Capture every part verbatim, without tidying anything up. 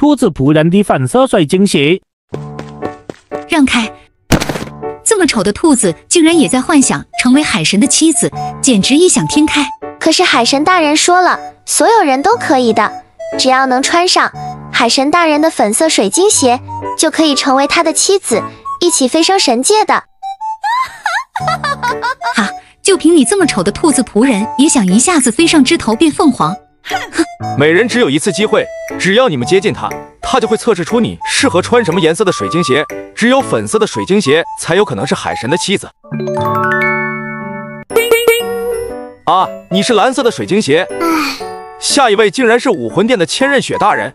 兔子仆人的粉色水晶鞋。 让开！这么丑的兔子，竟然也在幻想成为海神的妻子，简直异想天开。 可是海神大人说了，所有人都可以的，只要能穿上海神大人的粉色水晶鞋，就可以成为他的妻子，一起飞升神界的。 哈，就凭你这么丑的兔子仆人，也想一下子飞上枝头变凤凰？ 每人只有一次机会，只要你们接近他，他就会测试出你适合穿什么颜色的水晶鞋。只有粉色的水晶鞋才有可能是海神的妻子。啊，你是蓝色的水晶鞋。下一位竟然是武魂殿的千仞雪大人。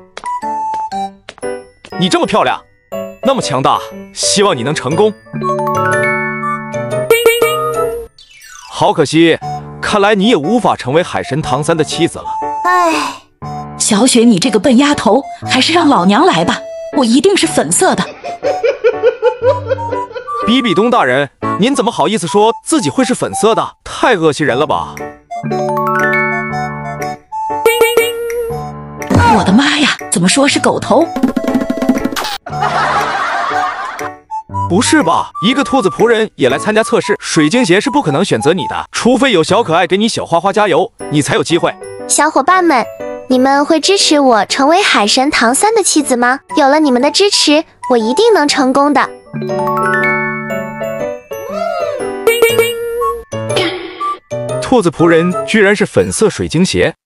你这么漂亮，那么强大，希望你能成功。好可惜，看来你也无法成为海神唐三的妻子了。 唉， 小雪，你这个笨丫头，还是让老娘来吧，我一定是粉色的。 比比东大人，您怎么好意思说自己会是粉色的？太恶心人了吧！ 我的妈呀，怎么说是狗头？ 不是吧？一个兔子仆人也来参加测试，水晶鞋是不可能选择你的，除非有小可爱给你小花花加油，你才有机会。 小伙伴们，你们会支持我成为海神唐三的妻子吗？有了你们的支持，我一定能成功的。 兔子仆人居然是粉色水晶鞋。